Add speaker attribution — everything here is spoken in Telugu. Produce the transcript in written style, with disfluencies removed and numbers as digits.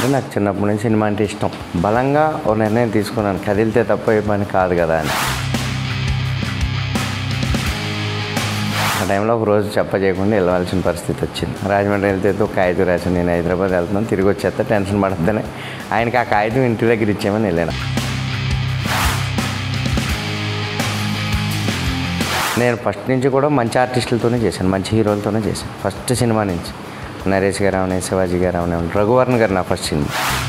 Speaker 1: నాకు చిన్నప్పటి నుంచి సినిమా అంటే ఇష్టం. బలంగా ఓ నిర్ణయం తీసుకున్నాను, కదిలితే తప్ప ఏ పని కాదు కదా అని. ఆ టైంలో ఒక రోజు చెప్పజేయకుండా వెళ్ళవలసిన పరిస్థితి వచ్చింది. రాజమండ్రి వెళ్తే ఒక కాగితం రాశాను, నేను హైదరాబాద్ వెళ్తున్నాను, తిరిగి వచ్చేస్తే టెన్షన్ పడుతుందని ఆయనకి ఆ కాగితం ఇంటి దగ్గర ఇచ్చామని వెళ్ళాను. నేను ఫస్ట్ నుంచి కూడా మంచి ఆర్టిస్టులతోనే చేశాను, మంచి హీరోలతోనే చేశాను. ఫస్ట్ సినిమా నుంచి నరేష్ గారు అవనే, శివాజీ గారు అవనే, రఘువరన్ గారు నా ఫస్ట్ సినిమా.